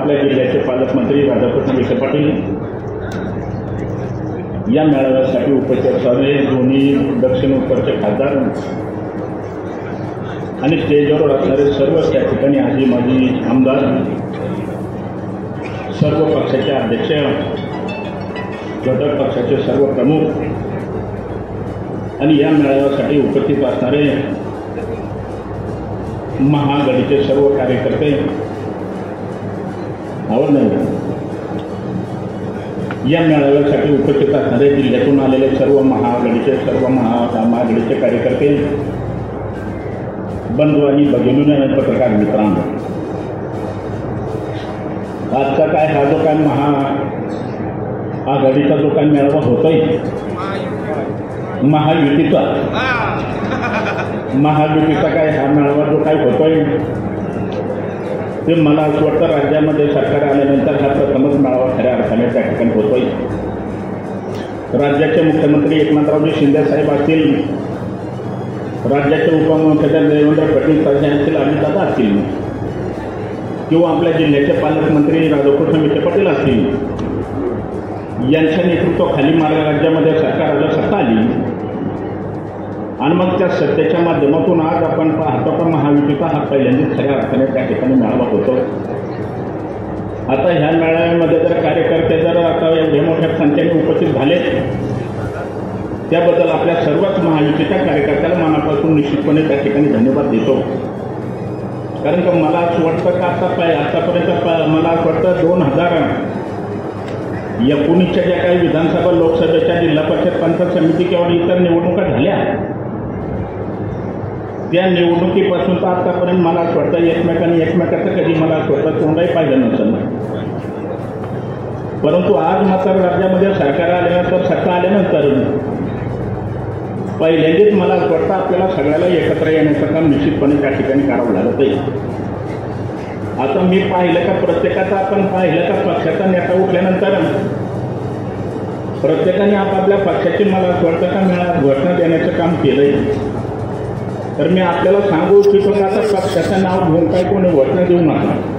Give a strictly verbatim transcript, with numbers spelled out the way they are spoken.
आपल्या जिल्ह्याचे पालकमंत्री राधाकृष्ण विखे पाटील या मेळाव्यासाठी उपस्थित असणारे दोन्ही दक्षिण उत्तरचे खासदार आणि स्टेजवर असणारे सर्व त्या ठिकाणी आजी माजी आमदार, सर्व पक्षाचे अध्यक्ष, घटक पक्षाचे सर्व प्रमुख आणि या मेळाव्यासाठी उपस्थित असणारे महाआघाडीचे सर्व कार्यकर्ते, आवड नाही या मेळाव्यासाठी उपस्थित असणारे जिल्ह्यातून आलेले सर्व महाआघाडीचे सर्व महा महाआघाडीचे कार्यकर्ते, बंधू आणि भगिनी आणि पत्रकार मित्रांनो, आजचा काय हा जो काय महा आघाडीचा जो काय मेळावा होतोय, महायुतीचा महायुतीचा काय हा मेळावा जो काय होतोय ते मला असं वाटतं राज्यामध्ये सरकार आल्यानंतर हा प्रथमच मेळावा खऱ्या अर्थाने त्या ठिकाणी होतोय. राज्याचे मुख्यमंत्री एकनाथरावजी शिंदे साहेब असतील, राज्याचे उपमुख्यमंत्री देवेंद्र फडणवीस साहेब असतील, अजितदादा असतील, किंवा आपल्या जिल्ह्याचे पालकमंत्री राधाकृष्ण विखे पाटील असतील, यांच्या नेतृत्वाखाली माझ्या राज्यामध्ये सरकार आलं, सत्ता आली आणि मग त्या सत्तेच्या माध्यमातून आज आपण पाहतो का महायुतीचा हा पहिल्यांदाच खऱ्या अर्थाने त्या ठिकाणी मेळावा होतो. आता ह्या मेळाव्यामध्ये जर कार्यकर्ते जर आता एवढ्या मोठ्या संख्येने उपस्थित झाले त्याबद्दल आपल्या सर्वच महायुतीच्या कार्यकर्त्याला मनापासून निश्चितपणे त्या ठिकाणी धन्यवाद देतो. कारण का मला असं वाटतं का आता पाय आतापर्यंत मला असं वाटतं दोन हजार एकोणीसच्या ज्या काही विधानसभा लोकसभेच्या जिल्हा परिषद पंचायत समिती किंवा इतर निवडणुका झाल्या त्या निवडणुकीपासून तर आतापर्यंत मला असं वाटतं एकमेकांनी एकमेकाचं कधी मला असं वाटतं तोंडही पाहिलं नसेल. परंतु आज मात्र राज्यामध्ये सरकार आल्यानंतर सत्ता आल्यानंतर पहिल्यांदाच मला असं वाटतं आपल्याला सगळ्याला एकत्र येण्याचं काम निश्चितपणे त्या ठिकाणी करावं लागत आहे. आता मी पाहिलं का प्रत्येकाचा आपण पाहिलं का पक्षाचा नेता उठल्यानंतर प्रत्येकाने आपापल्या पक्षाची मला असं वाटतं का मिळा घोषणा देण्याचं काम केलंय. तर मी आपल्याला सांगू इच्छितो का आता पक्षाचं नाव घेऊन काय कोणी घोषणा देऊ नका.